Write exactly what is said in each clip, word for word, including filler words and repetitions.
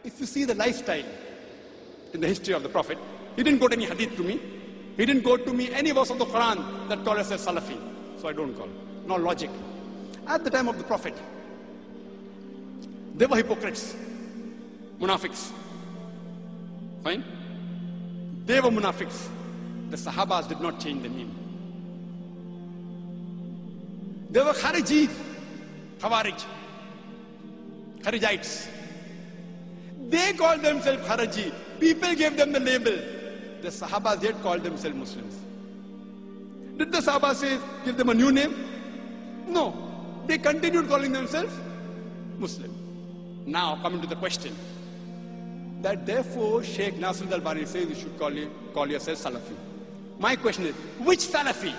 if you see the lifestyle in the history of the Prophet, he didn't quote any hadith to me. He didn't quote to me any verse of the Quran that called us as Salafi. So I don't call. No logic. At the time of the Prophet, they were hypocrites, munafiqs. Fine? They were munafiqs. The Sahabas did not change the name. They were Kharijis, Khawarij, Kharijites. They called themselves Khariji. People gave them the label. The Sahabas yet called themselves Muslims. Did the Sahabas say, give them a new name? No. They continued calling themselves Muslim. Now, coming to the question, that therefore Sheikh Nasruddin Albani says you should call, you, call yourself Salafi. My question is, which Salafi?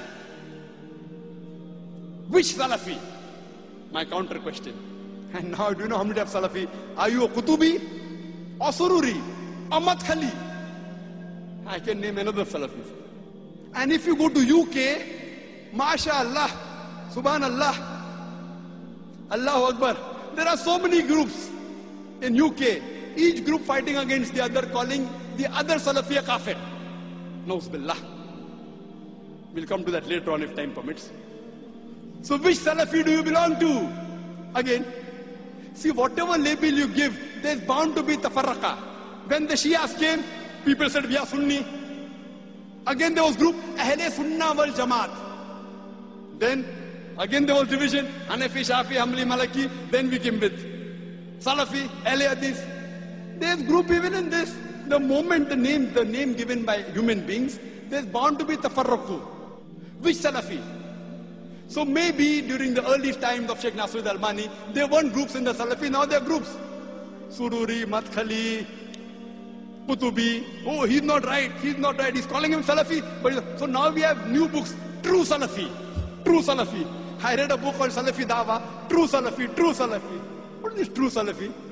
Which Salafi? My counter question. And now, do you know how many types of Salafi? Are you a Qutubi or Sururi or Madkhali? I can name another Salafi. And if you go to U K, MashaAllah, Subhanallah, Allahu Akbar, there are so many groups in U K, each group fighting against the other, calling the other Salafi a kafir. Nauz billah. We'll come to that later on if time permits. So which Salafi do you belong to? Again, see, whatever label you give, there's bound to be tafarraqa. When the Shias came, people said, we are Sunni. Again there was group, Ahle Sunnah wal Jamaat. Then, again there was division, Hanafi, Shafi, Hanbali, Malaki. Then we came with Salafi, Ahle Hadith. There's group even in this. The moment the name, the name given by human beings, there's bound to be tafarruqu. Which Salafi? So maybe during the early times of Sheikh Nasruddin Albani, there weren't groups in the Salafi, now there are groups. Sururi, Madkhali, Qutubi. Oh, he's not right, he's not right, he's calling him Salafi. But so now we have new books, True Salafi, True Salafi. I read a book called Salafi Dawa, True Salafi, True Salafi. What is this True Salafi?